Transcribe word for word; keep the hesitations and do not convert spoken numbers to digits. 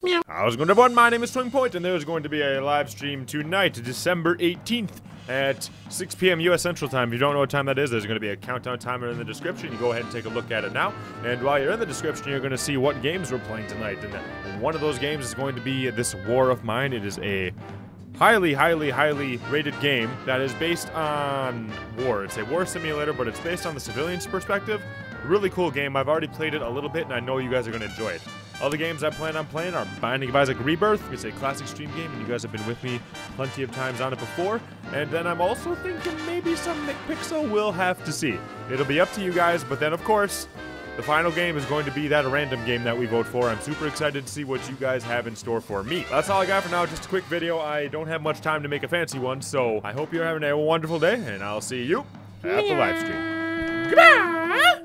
How's it going, everyone? My name is SwingPoynt, and there's going to be a live stream tonight, December eighteenth at six p m U S Central Time. If you don't know what time that is, there's going to be a countdown timer in the description. You go ahead and take a look at it now. And while you're in the description, you're going to see what games we're playing tonight. And one of those games is going to be this War of Mine. It is a highly, highly, highly rated game that is based on war. It's a war simulator, but it's based on the civilian's perspective. Really cool game. I've already played it a little bit, and I know you guys are going to enjoy it. Other games I plan on playing are Binding of Isaac Rebirth. It's a classic stream game, and you guys have been with me plenty of times on it before. And then I'm also thinking maybe some McPixel. We'll have to see. It'll be up to you guys, but then, of course, the final game is going to be that random game that we vote for. I'm super excited to see what you guys have in store for me. That's all I got for now. Just a quick video. I don't have much time to make a fancy one, so I hope you're having a wonderful day, and I'll see you at the live stream. Goodbye!